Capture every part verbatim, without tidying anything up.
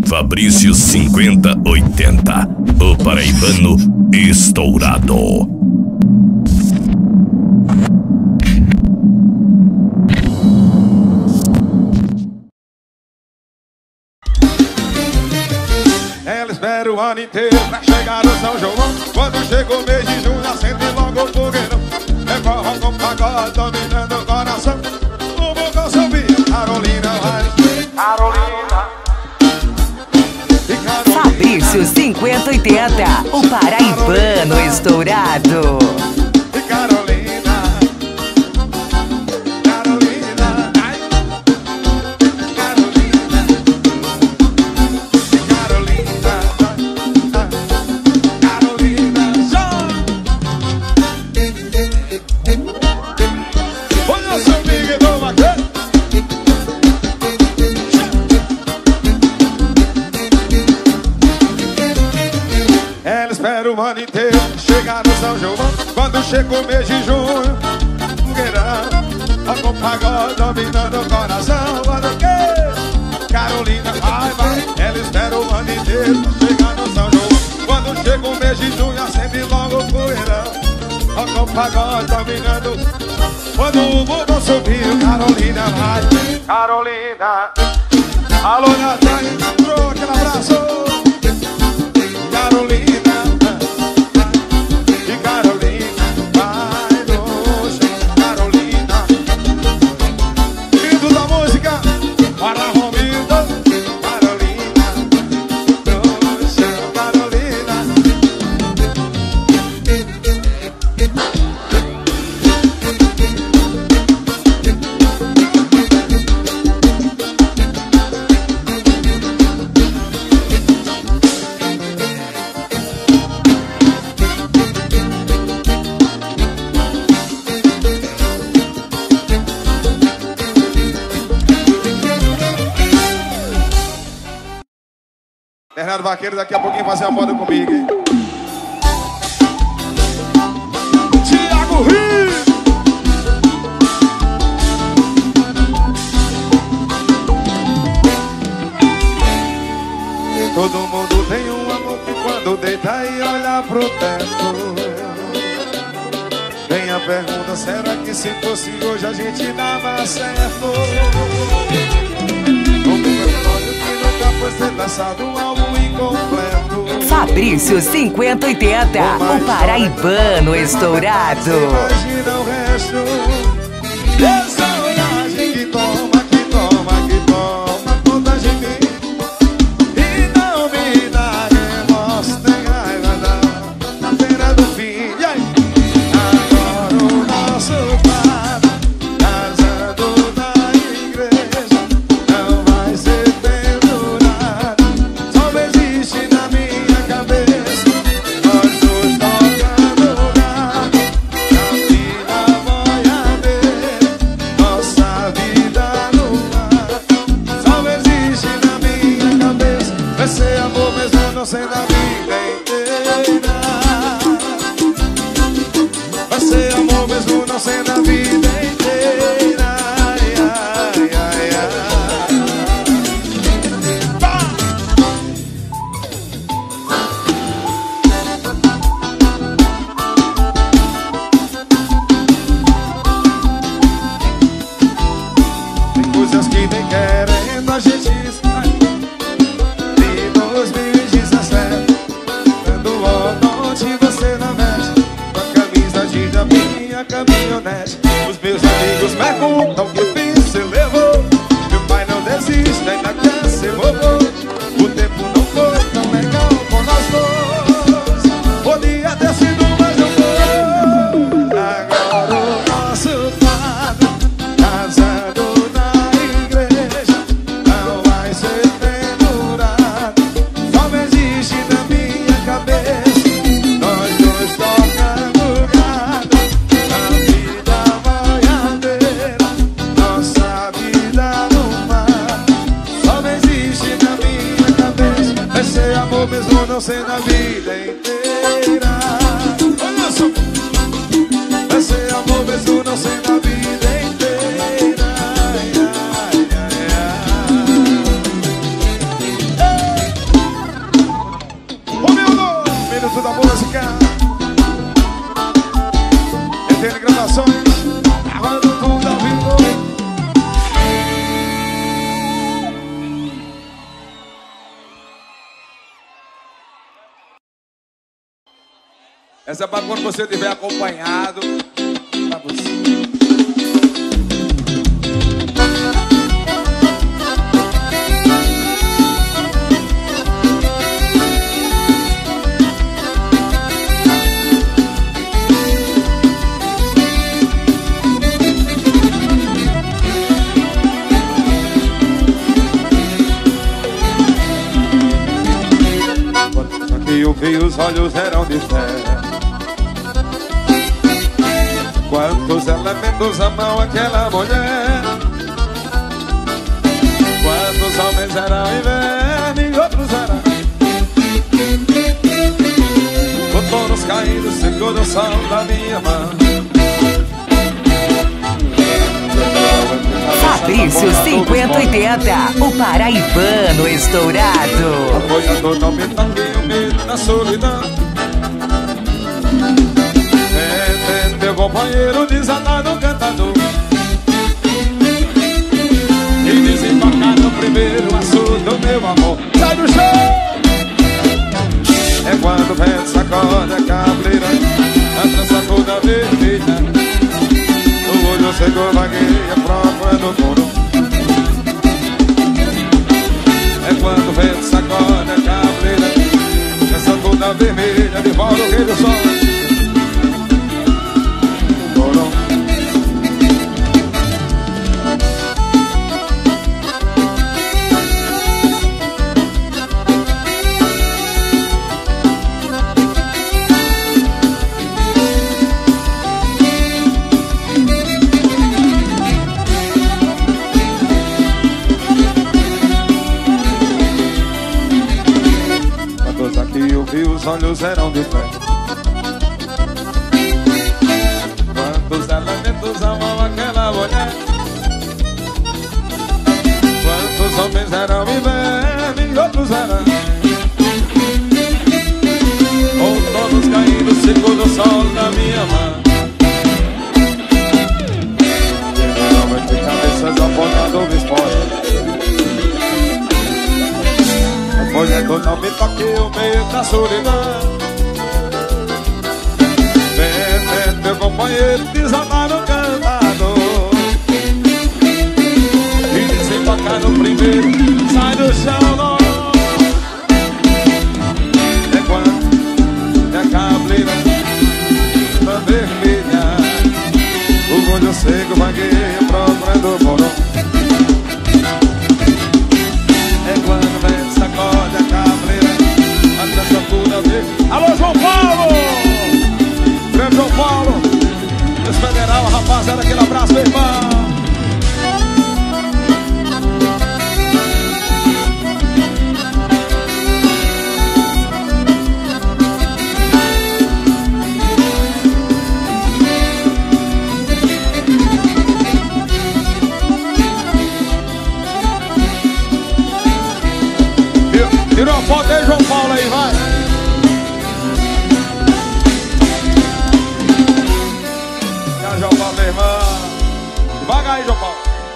Fabrício cinquenta oitenta, o paraibano estourado. Ela espera o ano inteiro pra chegar no São João. Quando chega o mês de junho, acende logo o fogueirão. É forró com pagode dominando o coração. O bocão subiu, Carolina vai. Carolina. Fabrício cinquenta oitenta, o paraibano estourado. E Carolina, Carolina, ai. Carolina, e Carolina, ah, Carolina, só. Olha o seu amigo do vaqueiro. Ela espera o ano inteiro chegar no São João. Quando chega o mês de junho, fogueirão, ó com pagode dominando o coração. Olha o que? Carolina, vai, vai. Ela espera o ano inteiro chegar no São João. Quando chega o mês de junho, acende logo o fogueirão, ó com pagode dominando. Quando o mundo subiu, Carolina vai. Carolina, alô Natan, entrou aquele abraço. Carolina, e Carolina, vai longe, Carolina. Lindo da música, para Romildo. Carolina, longe, Carolina. Bernardo Vaqueiro daqui a pouquinho fazer a moda comigo, hein? Thiago Rio. Todo mundo tem um amor que quando deita e olha pro teto, vem a pergunta, será que se fosse hoje a gente dava certo? Foi ser lançado um álbum incompleto. Fabrício cinquenta oitenta, o paraibano estourado. Imagina o resto. Essa olhagem que toma, que toma, que toma conta de mim. E não me dá remorso, nem raiva não, na feira do fim. E aí? Agora o nosso padre casando na igreja não vai ser sendo a vida inteira. Vai ser amor mesmo não sendo a vida inteira. Ai, ai, ai, ai. Tem coisas que nem querendo a gente sai. De dois mil e dezessete, quando o onde você não mexe, com a camisa de da minha caminhonete. Os meus amigos perguntam que fim você levou. Meu pai não desiste, ainda quer ser vovô. O tempo não foi tão legal com nós dois. Podia ter sido, mas não foi. Agora o nosso padre casado na igreja não vai ser pendurado. Só existe na minha cabeça nós dois tocando gado. A vida boiadeira, nossa vida no mar. Só existe na minha cabeça. Vai ser amor mesmo não sendo a vida inteira. Olha só. Vai ser amor mesmo não sendo a vida inteira. Ai, ai, ai, ai. música. Entende gravações, gravando tudo ao vivo. Essa é pra quando você estiver acompanhado. Pra você. Quando eu vi os olhos eram de fé. Quantos elementos amam aquela mulher? Quantos homens eram inverno e outros eram outonos caindo, seguro o sol da minha mão. Fabrício cinquenta oitenta, o paraibano estourado. Apoiador não me toque o medo da solidão. Meu companheiro desatado cantador e desembarcar no primeiro açude do meu amor. Sai do chão! É quando o vento sacode a cabeleira, a trança toda vermelha, o olho seco vagueia procurando o coro. É quando o vento sacode a cabeleira, a trança toda vermelha, de volta o rei do sol. Os olhos eram de fé. Quantos elementos amam aquela mulher? Quantos homens eram inverno e outros eram outonos caindo, seguro o sol da minha mão. Geralmente cabeças apontando o esporte. Olhando não me toque o meio da solidão. Vem, vem, meu companheiro, desatar no cantador e desembarcar no primeiro, sai do chão, não. É quando é a cabeleira da vermelha, o olho seco vagueia procurando o morão. É quando vem sacode a cabeleira, a trança toda verde. Alô, João Paulo! Grande João Paulo, os federal, rapaziada, aquele abraço, meu irmão. Tira uma foto aí, João Paulo, aí, vai. Já, João Paulo, meu irmão. Devagar aí, João Paulo.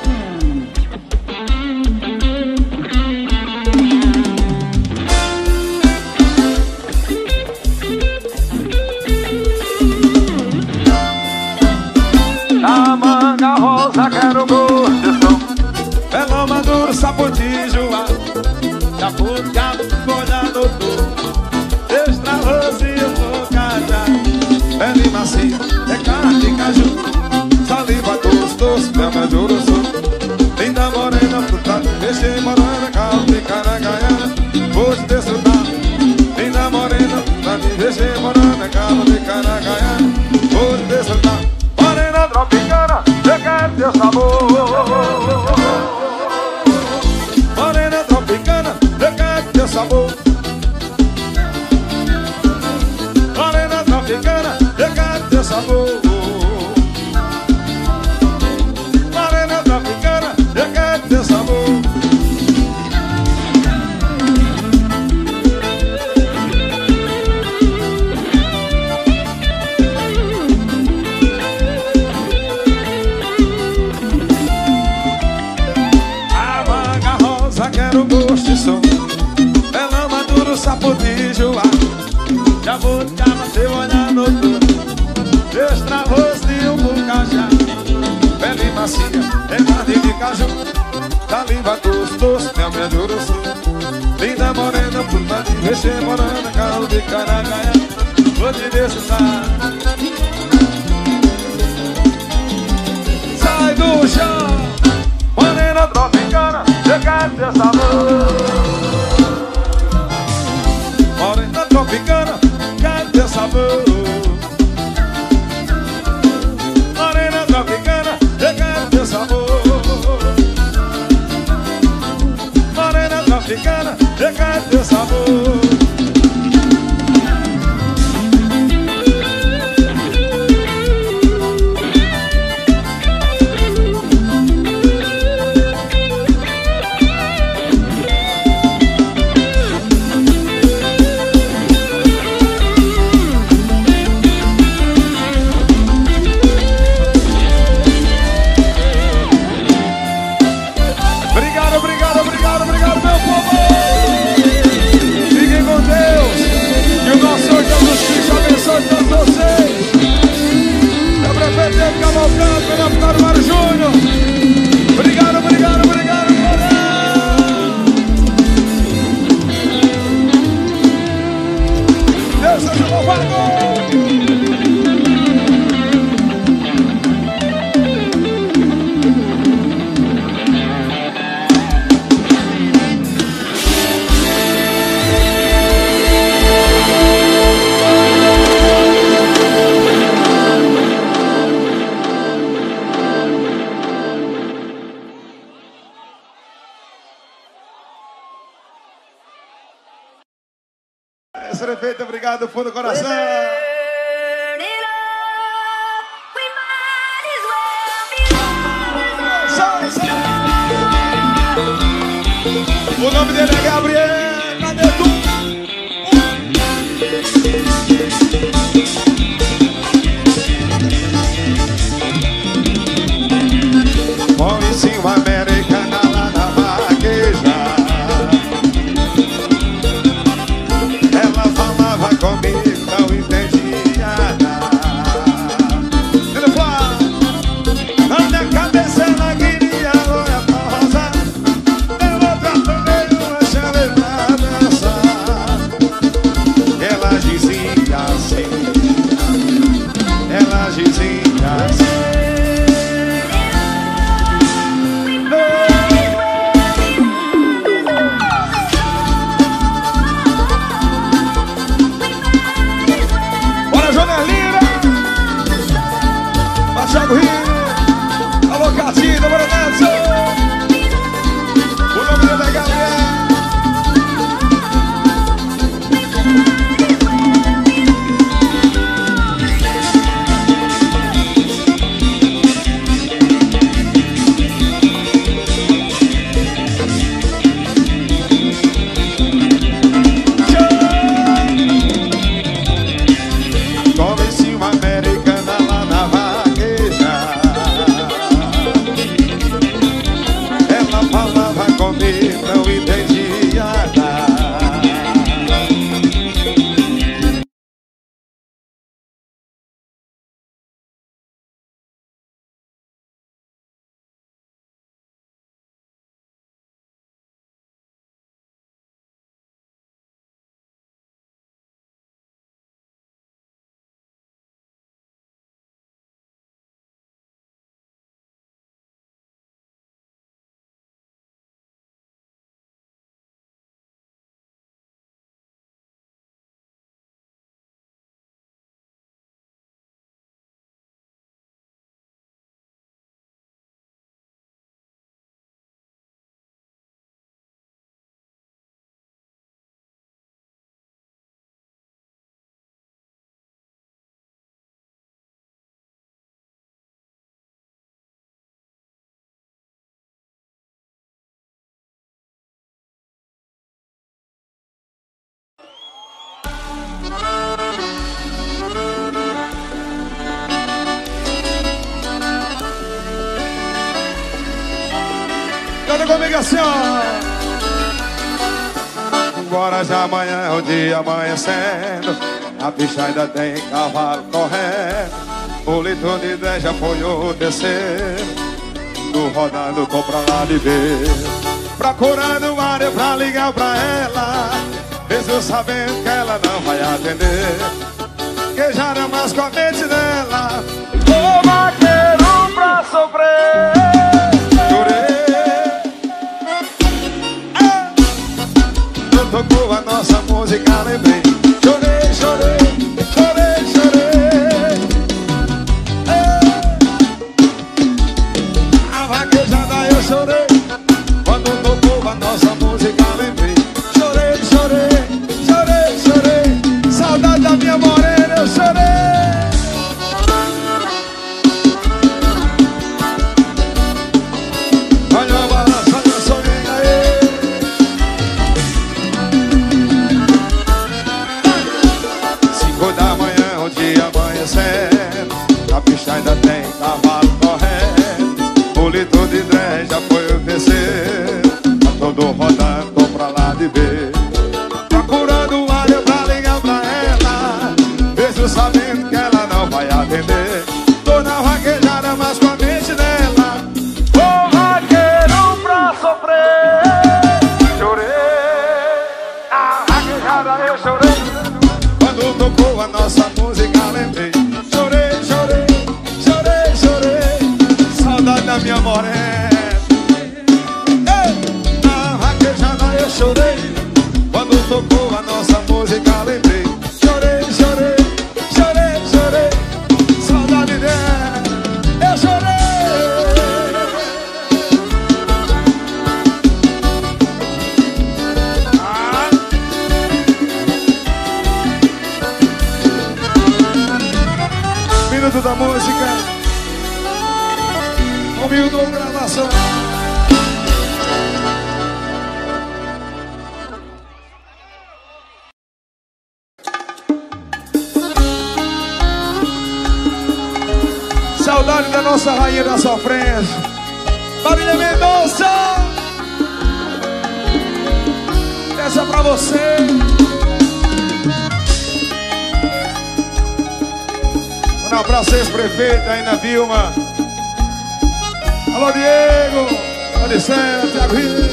A manga rosa quero gosto, belo maduro, sapotinho, jabuticaba, folha do touro, extra rosinha, focada, pele macia, é carne de caju, saliva doce, doce, mel de uruçu, linda morena, frutada, peixe morena, caldo de caragaiana, vou te desfrutar. Linda morena, frutada, peixe morena, caldo de caragaiana, vou te desfrutar. Morena tropicana, eu quero teu sabor. Morena tropicana, eu quero teu sabor. Morena tropicana, eu quero teu sabor. Morena tropicana, eu quero teu sabor. vai doce, doce, minha minha de uruçu. Linda morena, fruta de recheio, morana, carro de caragaia. Vou te decisar. Sai do chão, morena tropicana, eu quero ter sabor. Morena tropicana, quero ter sabor. Morena tropicana, eu quero ter sabor. Morena tropicana, eu quero ter sabor. Obrigado, obrigado, obrigado, Deus seja louvado. Esse efeito, obrigado do fundo do coração. O nome dele é Gabriel. Cadê tu? Maurício Americana lá na vaqueja. Ela falava comigo, não entendia nada. Ele fala, na minha cabeça ela queria loira rosa. Eu tratei uma chave pra dançar. Ela dizia assim, ela dizia assim. Thiago Rio, alô Catinho, bora nessa. O nome dele é Gabriel. Come-se uma americana lá na vaqueja. Ela falava comigo, não entendia nada. Canta comigo assim, ó. Agora já amanhã é o dia amanhecendo. A bicha ainda tem cavalo correndo. O litro de dez já foi o terceiro. Tô rodando, tô pra lá de ver. procurando área pra ligar pra ela, mesmo sabendo que ela não vai atender. Que já não mais com a mente dela. Ô vaqueiro pra sofrer. Chorei. Ah. Não tocou a nossa música, lembrei. Chorei, chorei, chorei, chorei. Ah. A vaquejada eu chorei. Quando tocou a nossa música, lembrei. Chorei, chorei, chorei, chorei. Saudade da minha morena, eu chorei. Olha a balança, olha a sorinha aí. Cinco da manhã, o dia amanhecendo. A pista ainda tem cavalo correndo. O litro de trem já foi o terceiro. Tá todo rodando, tô pra lá de ver. Procurando área pra ligar pra ela, mesmo sabendo que ela não vai atender. Tô na vaquejada, mas com a mente dela. Ô vaqueiro pra sofrer. Chorei. A vaquejada eu chorei. Quando tocou a nossa música, lembrei. Chorei, chorei, chorei, chorei. Saudade da minha morena. A vaquejada eu chorei. Quando tocou a nossa música, lembrei. Chorei, chorei, chorei, chorei. Saudade dela, eu chorei. Ah. Minuto da música. Humilde gravação. Saudade da nossa rainha da sofrência, Marília Mendonça. Essa é pra você. Um abraço ex-prefeito aí na Vilma. Alô, Diego, Alicena, Thiago Rio.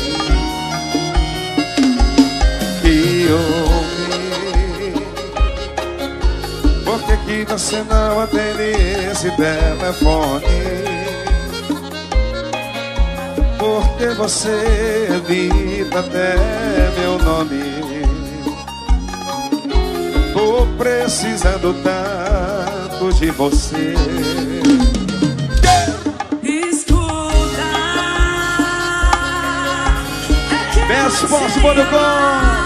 E homem, por que que você não atende esse telefone? Porque você evita até meu nome. Tô precisando tanto de você. Best Possible do Com.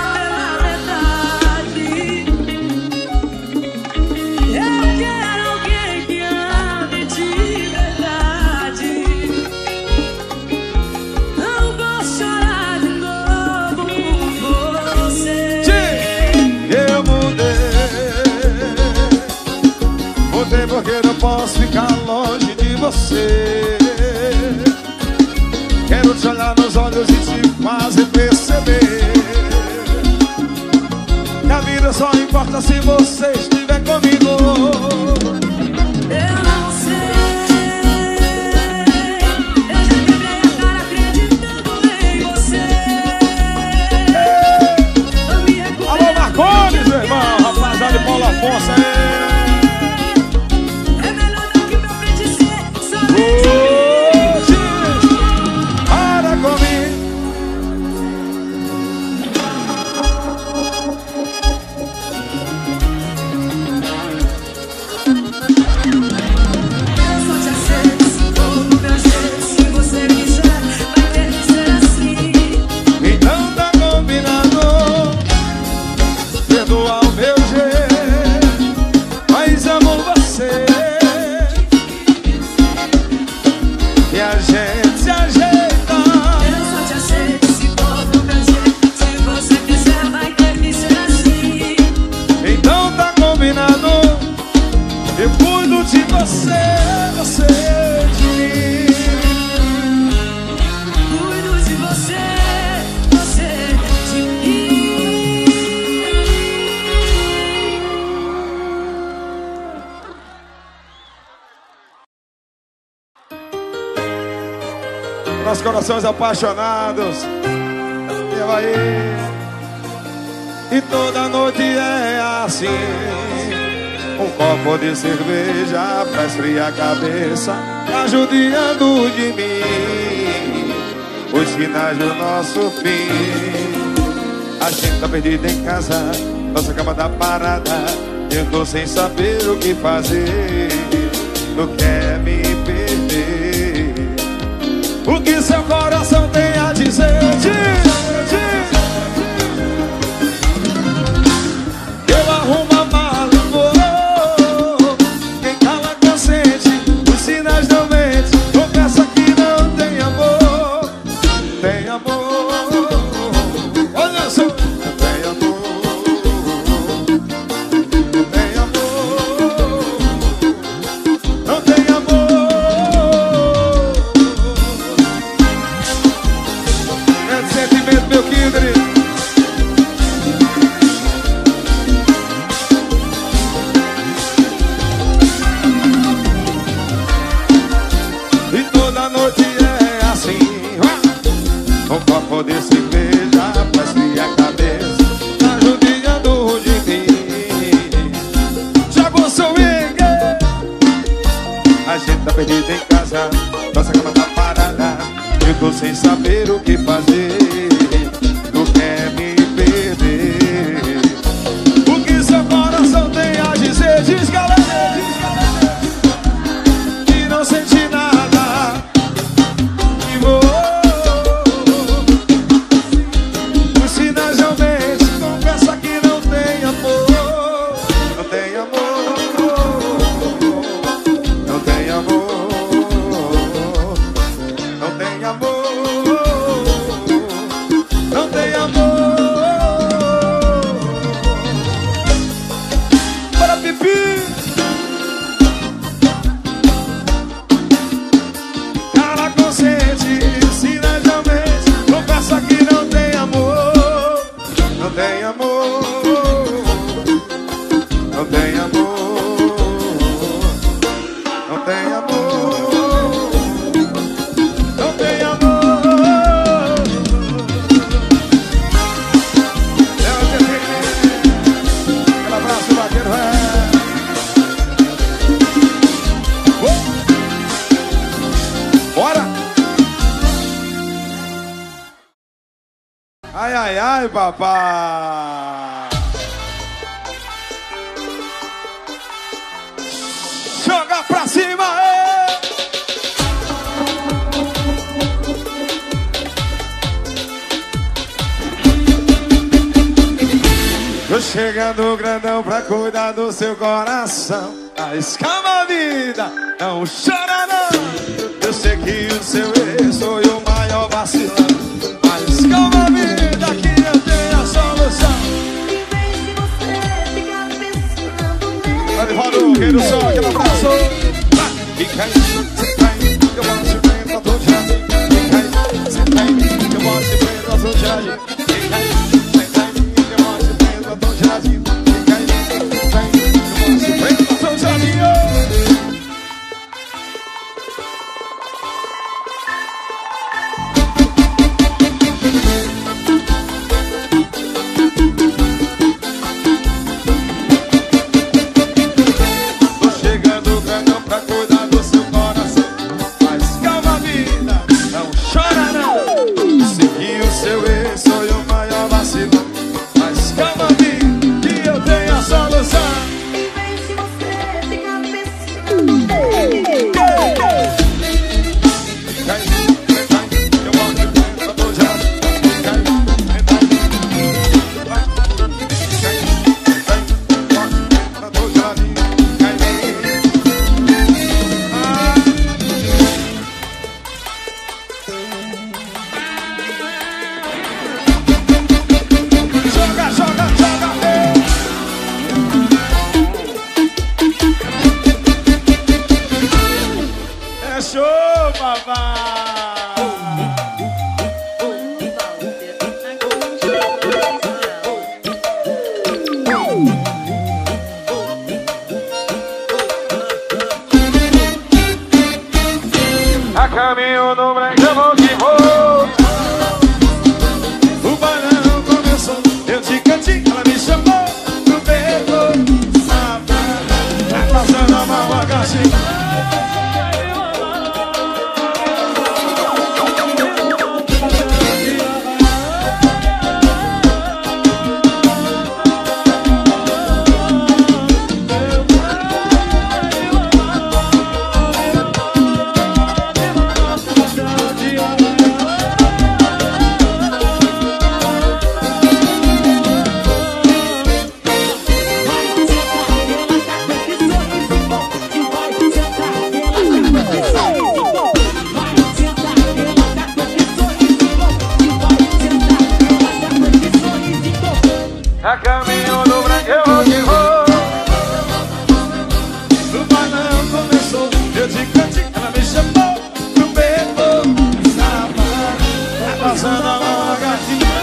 Porque não posso ficar longe de você. Quero te olhar nos olhos e te fazer perceber que a vida só importa se você estiver comigo. Eu não sei, eu já quebrei a cara acreditando em você. Alô, Marcones, meu irmão, rapaziada de Paulo Afonso aí. corações apaixonados. E vai. E toda noite é assim, um copo de cerveja pra esfriar a cabeça, tá judiando de mim os sinais do nosso fim. A gente tá perdido em casa, nossa cama tá parada. Eu tô sem saber o que fazer, não quer me perder. O que seu coração tem a dizer? Diz, diz. Eu arrumo a mala e vou. Quem cala consente, os sinais não mentem. Confessa que não tem amor. Tem amor. Olha só. Tem amor. Tem amor. Não tem amor. É sentimento, meu querido. Um copo de cerveja pra esfriar a cabeça, tá judiando de mim. Já vou swing. A gente tá perdido em casa, nossa cama tá parada. Eu tô sem saber o que fazer, não quer me perder. O que seu coração tem a dizer? Diz, galera, diz, galera, que não sente nada, que vou. Ai, ai, ai, papai. Joga pra cima, é. Tô chegando grandão pra cuidar do seu coração. Arriscava a vida, não chora não. Eu sei que o seu ex foi o maior vacilão. Arriscava a vida que eu tenho a solução. Em vez de você ficar pensando nele. Tá de volta o rei do sol, aquele abraço. Fica aí, senta aí, que eu posso te prender pra todo jardim. Fica aí, senta aí, que eu posso te prender pra todo jardim. Fica aí, senta aí, que eu posso te prender pra todo jardim. Fica aí, senta aí, que eu posso te prender pra todo jardim. Seu ex, sou eu. A caminho do branco eu vou que vou. O banão começou, eu de cantinho, ela me chamou pro beco. Safado, passando a mão na gatinha.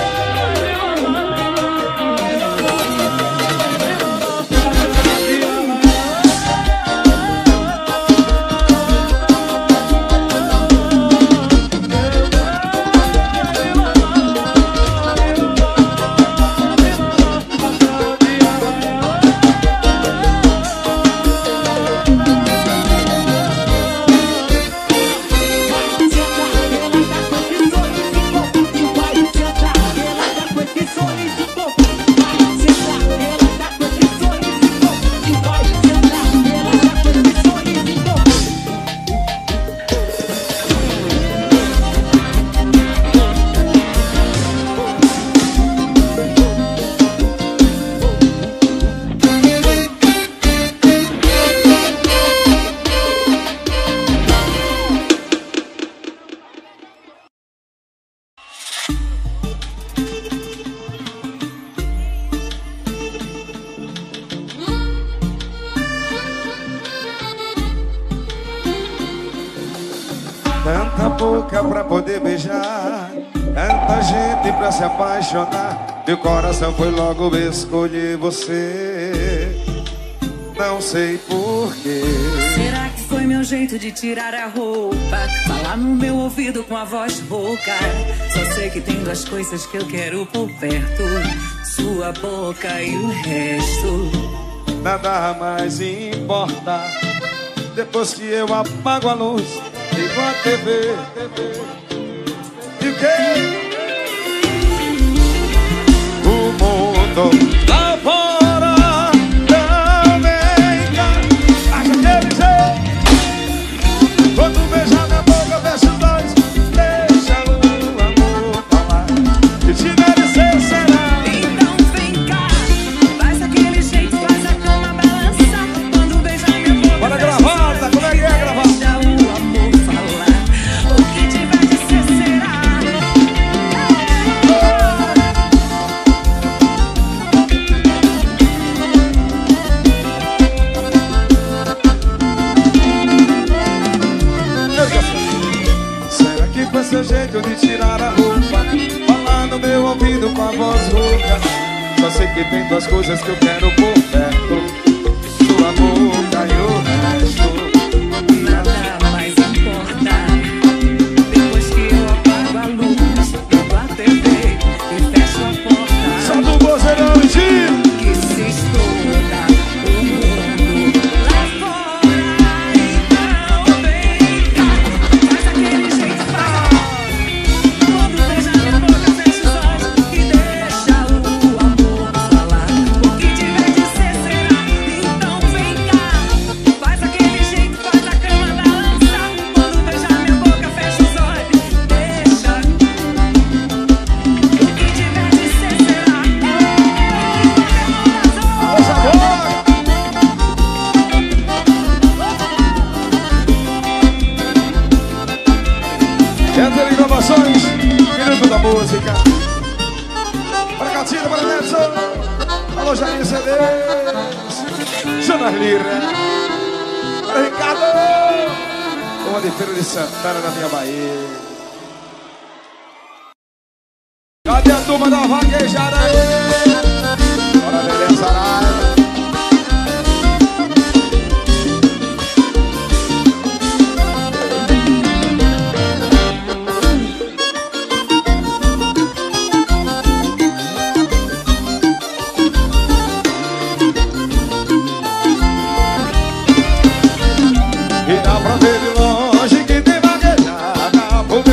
Tanta boca pra poder beijar, tanta gente pra se apaixonar. Meu coração foi logo escolher você. Não sei porquê. Será que foi meu jeito de tirar a roupa? Falar no meu ouvido com a voz rouca. Só sei que tem duas coisas que eu quero por perto: sua boca e o resto. Nada mais importa. Depois que eu apago a luz, ligo a T V. E o quê? O mundo lá fora também cá. Acha aquele jeito. Quando beijar minha boca, fecha os olhos. Deixa o amor falar. Se tiver de ser, será. Então vem cá, faz aquele jeito, faz a cama balançar. Quando beijar minha boca, Bora fecha os gravar, olhos. tá? Como é que é gravar? Deixa o amor falar. O que tiver de ser, será. Será que foi seu jeito de tirar a roupa? Falar no meu ouvido com a voz rouca. Só sei que tem duas coisas que eu quero por perto: sua boca e o resto. Nada mais importa. Depois que eu apago a luz, ligo a T V e fecho a porta. Solta o vozeirão e tira. Que se exploda o mundo lá fora. Então vem cá, faz aquele jeito, faz. Quando beija minha boca, fecha os olhos e deixa o amor falar. O que tiver de ser, será. Então vem cá, faz aquele jeito, faz a cama balançar. Quando beijar minha boca, fecha os olhos, deixa. O que tiver de ser, será. Nossa boca. Entra em gravações, Minuto da Música. Para Catina, para Nelson. Alô, Jair C D. Jonas Lira. Para Ricardo. Uma de Feira de Santana, na minha Bahia. Cadê a turma da vaquejada aí? Bora, beleza, Saraiva. E dá pra ver de longe que tem vaquejada. Por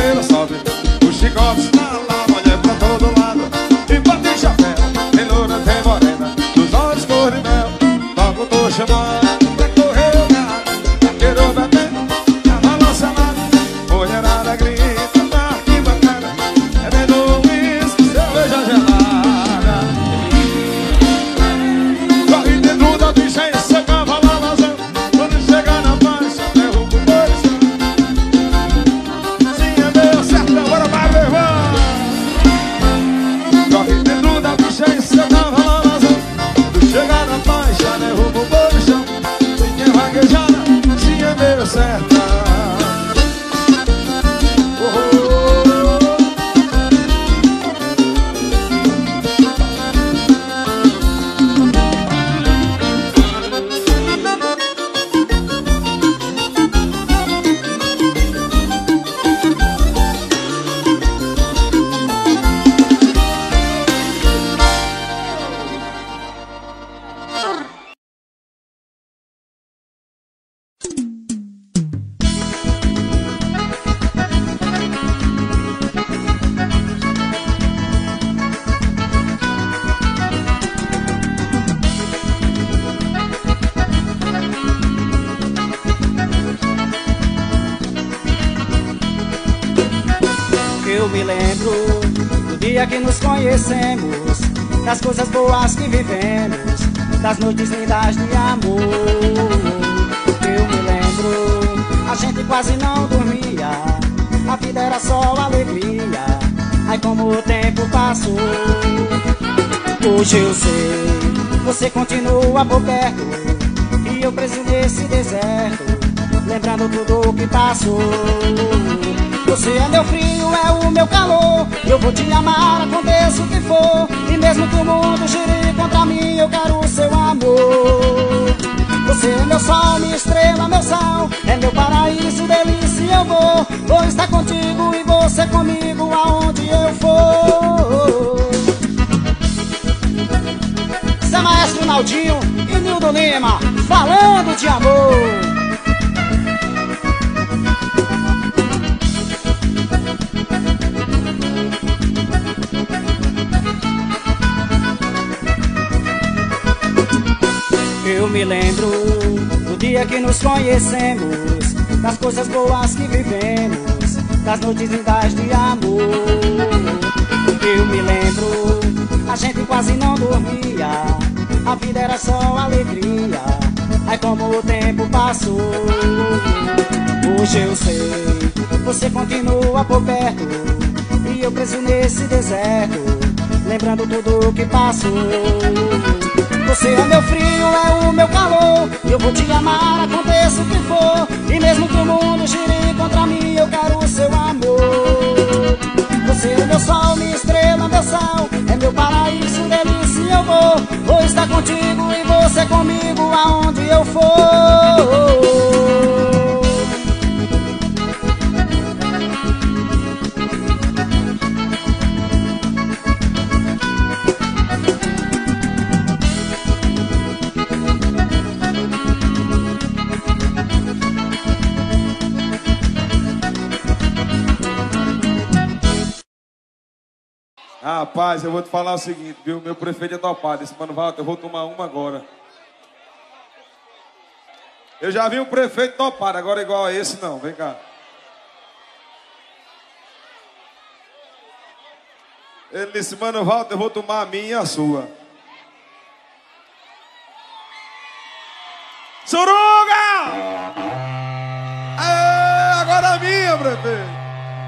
dia que nos conhecemos, das coisas boas que vivemos, das noites lindas de amor. Eu me lembro, a gente quase não dormia, a vida era só alegria. Ai, como o tempo passou. Hoje eu sei, você continua por perto, e eu preso nesse deserto, lembrando tudo o que passou. Você é meu frio, é o meu calor, eu vou te amar, aconteça o que for, e mesmo que o mundo gire contra mim, eu quero o seu amor. Você é meu sol, minha estrela, meu sal, é meu paraíso, delícia eu vou. Vou estar contigo e você comigo aonde eu for. Zé Maestro Naldinho e Nildo Lima, falando de amor. Eu me lembro do dia que nos conhecemos, das coisas boas que vivemos, das noites lindas de amor. Eu me lembro, a gente quase não dormia, a vida era só alegria. Ai, como o tempo passou. Hoje eu sei, você continua por perto, e eu preso nesse deserto, lembrando tudo o que passou. Você é meu frio, é o meu calor, e eu vou te amar, aconteça o que for, e mesmo que o mundo gire contra mim, eu quero o seu amor. Você é meu sol, minha estrela, meu sal, é meu paraíso, delícia eu vou. Vou estar contigo e você comigo aonde eu for. Rapaz, eu vou te falar o seguinte, viu? Meu prefeito é topado. Esse Mano Walter, eu vou tomar uma agora. Eu já vi um prefeito topado, agora igual a esse não. Vem cá. Ele disse, Mano Walter, eu vou tomar a minha e a sua. Suruga! É, agora a minha, prefeito.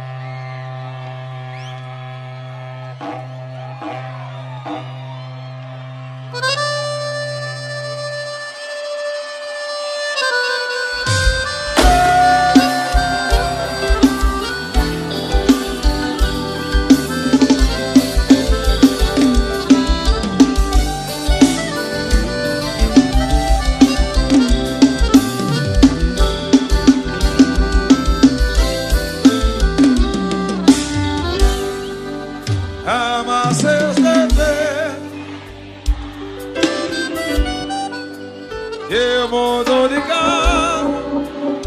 Eu mudo de carro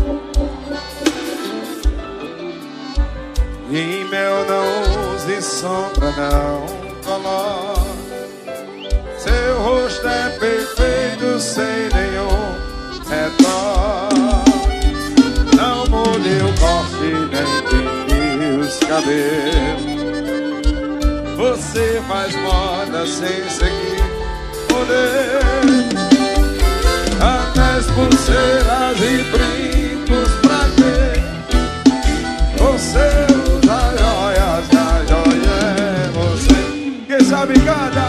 e meu não use sombra, não coloque. Seu rosto é perfeito sem nenhum retoque. Não mude o corte nem pinte os cabelos. Você faz moda sem seguir poder. Anéis, pulseiras e brincos pra quê? Você usa joias, a joia é você. Quem sabe cada?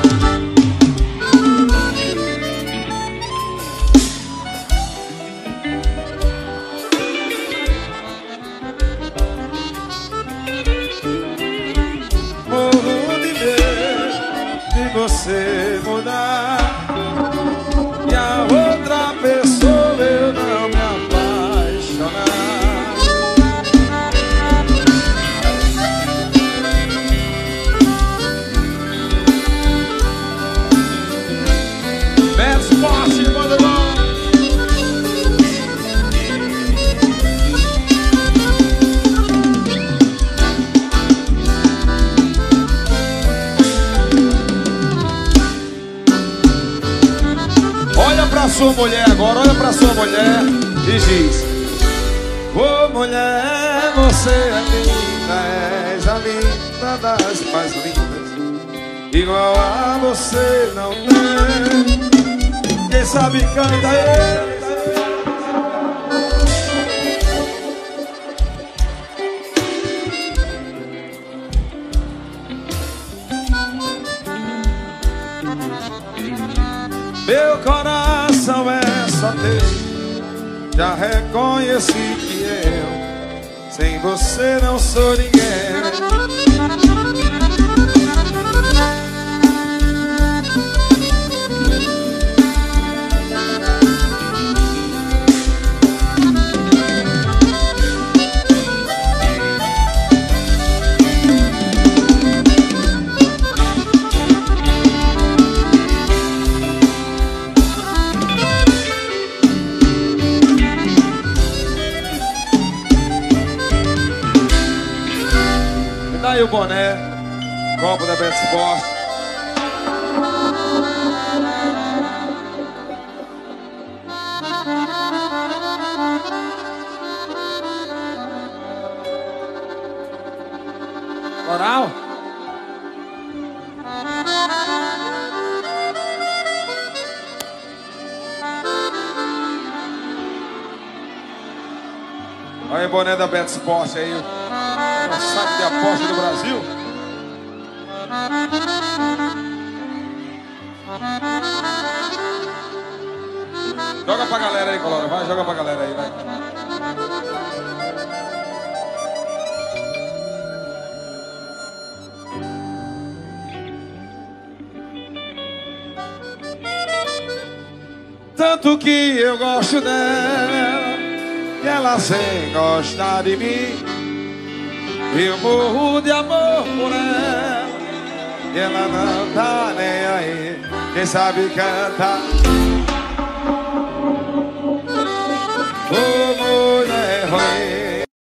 Morro de medo de você mudar, e a outra pessoa eu não me apaixonar. Verso forte, Bandeirão. Olha pra sua mulher agora, olha pra sua mulher e diz: ô mulher, você é linda, és a linda das mais lindas igual a você não tem. Quem sabe canta aí. Meu coração é só teu, já reconheci que eu sem você não sou ninguém. Aí o boné, copo da Beto Sport. Moral? Olha o boné da Beto Sport aí. O saco de aposta do Brasil. Joga pra galera aí, Colora. Vai, joga pra galera aí, vai. Tanto que eu gosto dela e ela sem gostar de mim. Eu morro de amor por ela e ela não tá nem aí. Quem sabe canta. Ô mulher ruim.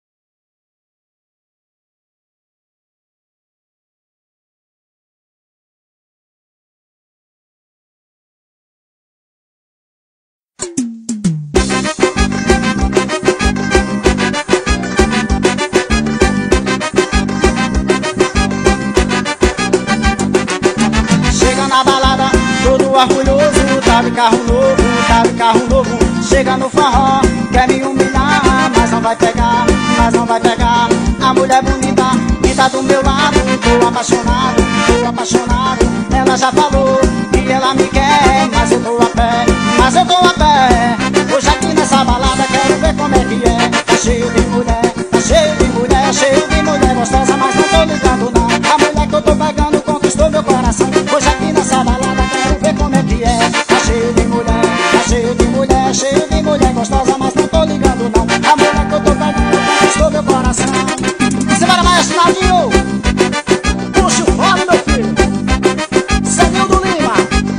Orgulhoso, tá de carro novo, tá de carro novo. Chega no forró, quer me humilhar, mas não vai pegar, mas não vai pegar. A mulher bonita, que tá do meu lado, tô apaixonado, tô apaixonado. Ela já falou que ela me quer, mas eu tô a pé, mas eu tô a pé. Hoje aqui nessa balada quero ver como é que é. Tá cheio de mulher, tá cheio de mulher, cheio de mulher gostosa, mas não tô ligando não. A mulher que eu tô pegando conquistou meu coração. Hoje aqui nessa balada quero ver como é que é. Tá cheio de mulher, tá cheio de mulher, cheio de mulher gostosa, mas não tô ligando não. A mulher que eu tô pegando conquistou meu coração. Você vai mais Naldinho, puxa o fone meu filho. Senildo Lima.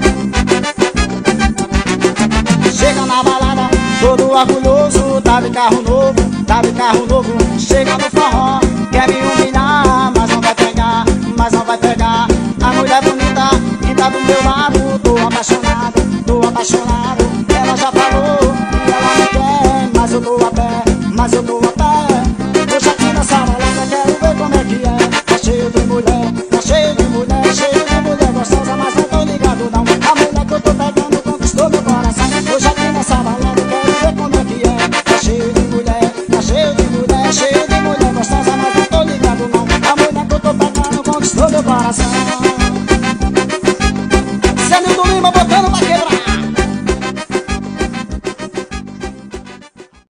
Chega na balada, todo orgulhoso, tá de carro novo, tá de carro novo. Chega no forró, quer me humilhar, mas não vai pegar, mas não vai pegar. A mulher bonita que tá do meu lado, tô apaixonado, tô apaixonado. Ela já falou que ela me quer, mas eu tô a pé, mas eu tô a pé. Hoje aqui nessa balada quero ver como é que é. Tá cheio de mulher, tá cheio de mulher, cheio de mulher gostosa, mas não tô ligado não. A mulher que eu tô pegando conquistou meu coração. Hoje aqui nessa balada quero ver como é que é. Tá cheio de mulher, tá cheio de mulher, cheio de mulher gostosa, mas não tô ligado não. A mulher que eu tô pegando conquistou meu coração. Senildo Lima botando pra quebrar.